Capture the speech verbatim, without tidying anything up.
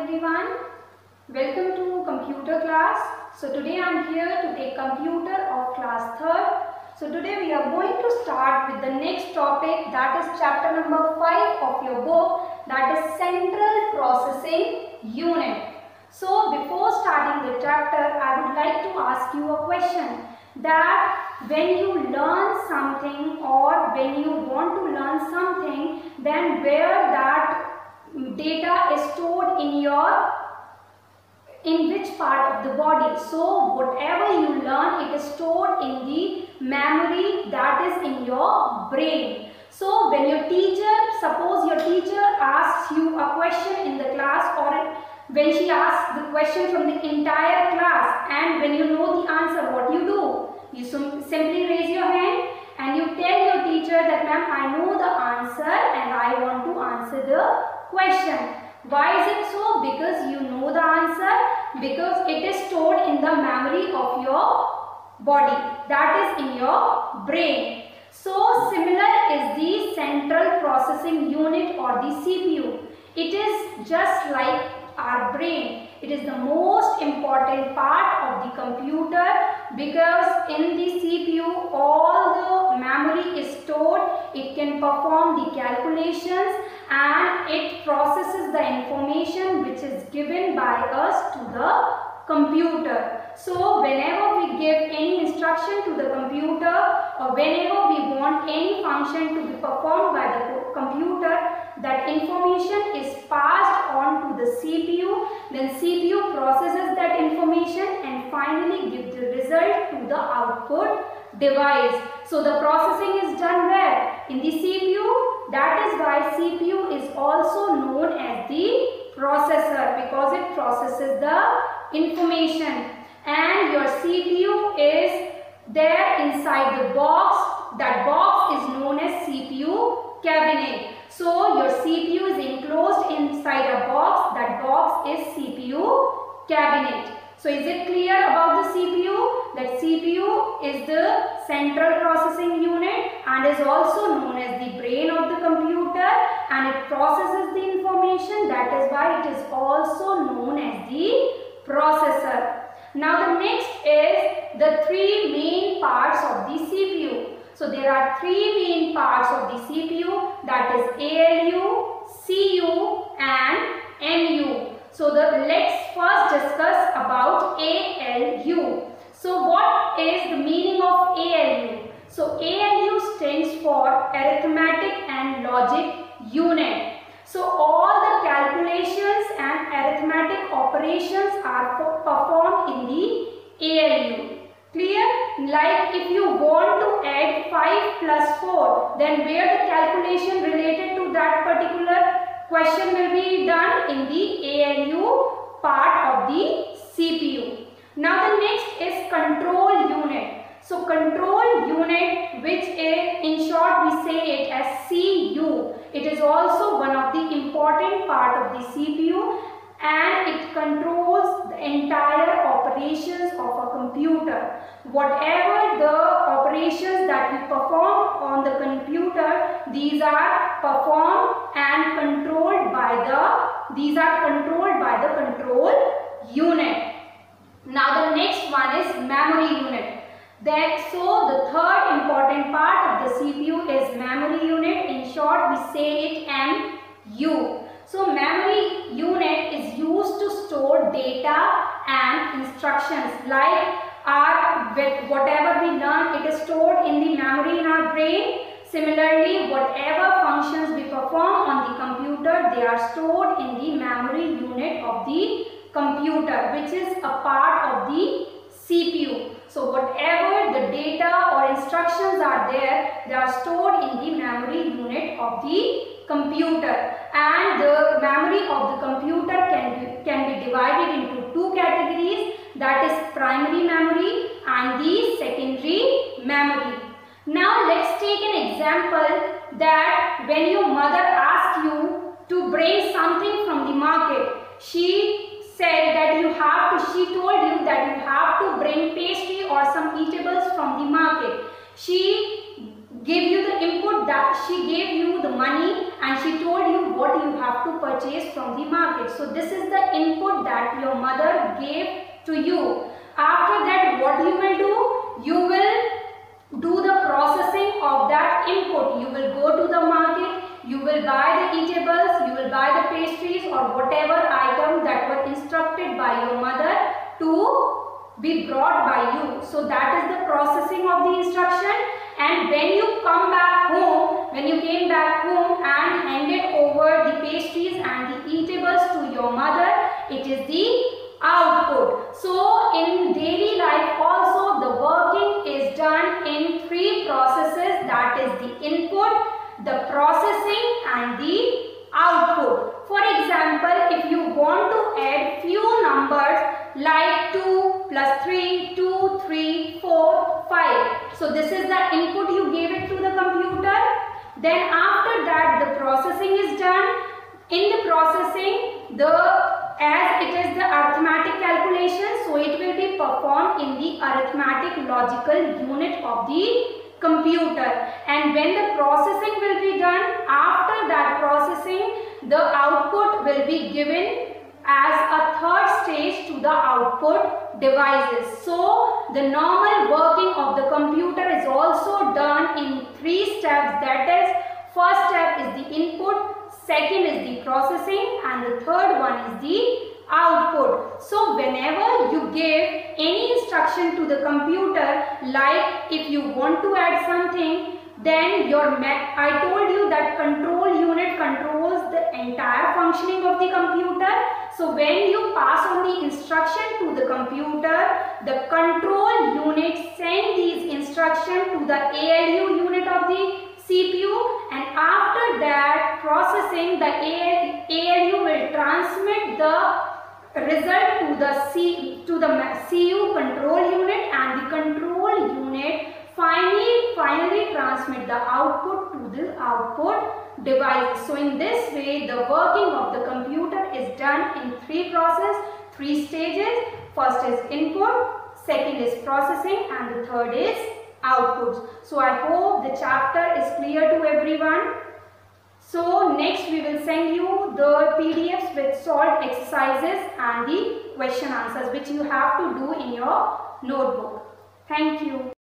everyone. Welcome to computer class. So today I am here to take computer of class third. So today we are going to start with the next topic, that is chapter number five of your book, that is Central Processing Unit. So before starting the chapter, I would like to ask you a question, that when you learn something or when you want to learn something, then where that data is stored in your in which part of the body. So whatever you learn, it is stored in the memory, that is in your brain. So when your teacher, suppose your teacher asks you a question in the class, or when she asks the question from the entire class, and when you know the answer, what you do? You simply raise your hand and you tell your teacher that, ma'am, I know the answer and I want to answer the question. Why is it so? Because you know the answer, because it is stored in the memory of your body, that is in your brain. So similar is the central processing unit or the C P U. It is just like our brain. It is the most important part of the computer, because in the C P U all the memory is stored. It can perform the calculations and it processes the information which is given by us to the computer. So whenever we give any instruction to the computer, or whenever we want any function to be performed by the computer, that information is passed on to the C P U. Then C P U processes that information and finally gives the result to the output device. So the processing is done where? In the C P U. That is why C P U is also known as the processor, because it processes the information. And your C P U is there inside the box. That box is known as C P U cabinet. So your C P U is enclosed inside a box. That box is C P U cabinet. So is it clear about the C P U? That C P U is the central processing unit and is also known as the brain of the computer, and it processes the information. That is why it is also known as the processor. Now the next is the three main parts of the C P U. So there are three main parts of the C P U, that is A L U, C U and M U. So the, let's first discuss about A L U. So what is the meaning of A L U? So A L U stands for Arithmetic and Logic Unit. So all the calculations and arithmetic operations are performed in the A L U. Clear? Like if you want to add five plus four, then where the calculation related to that particular question will be done? In the A L U part of the C P U. Now the next is control unit. So control unit, which is in short we say it as C U. It is also one of the important part of the C P U, and it controls the entire operations of a computer. Whatever the operations that we perform on the computer, these are performed and controlled by the these are controlled by the control unit. Now the next one is memory unit. That so the third important part of the C P U is memory unit. In short we say it M U. So memory unit is used to store data and instructions, like our whatever we learn, it is stored in the memory in our brain. Similarly, whatever functions we perform on the computer, they are stored in the memory unit of the computer, which is a part of the C P U. So whatever the data or instructions are there, they are stored in the memory unit of the computer. And the memory of the computer can be, can be divided into two categories, that is primary memory and the secondary memory. Now let's take an example, that when your mother asks you to bring something from the market, she said that you have to, she told you that you have to bring pastry or some eatables from the market. She gave you the input, that she gave you the money and she told you what you have to purchase from from the market. So this is the input that your mother gave to you. After that, what you will do? You will do the processing of that input. You will go to the market, you will buy the eatables, you will buy the pastries or whatever item that were instructed by your mother to be brought by you. So that is the processing of the instruction. And when you come back home, when you came back home and handed over the pastries and the eatables to your mother, it is the output. So in daily life also the working is done in three processes, that is the input, the processing and the output. For example, if you want to add few numbers like two plus three, two, three, four, five. So this is the input, you gave it to the computer. Then after that the processing is done. In the processing, the as it is the arithmetic calculation, so it will be performed in the arithmetic logical unit of the computer. And when the processing will be done, after that processing, the output will be given as a third stage to the output devices. So the normal working of the computer is also done in three steps, that is, first step is the input, second is the processing, and the third one is the output. So whenever you give any instruction to the computer, like if you want to add something, then your I told you that control unit controls the entire functioning of the computer. So when you pass on the instruction to the computer, the control unit send these instructions to the A L U unit of the C P U, and after that processing, the A L U will transmit the result to the C to the C U control unit, and the control unit finally finally transmit the output to the output device. So in this way, the working of the computer is done in three processes, three stages. First is input, second is processing, and the third is outputs. So I hope the chapter is clear to everyone. So next we will send you the P D Fs with solved exercises and the question answers which you have to do in your notebook. Thank you.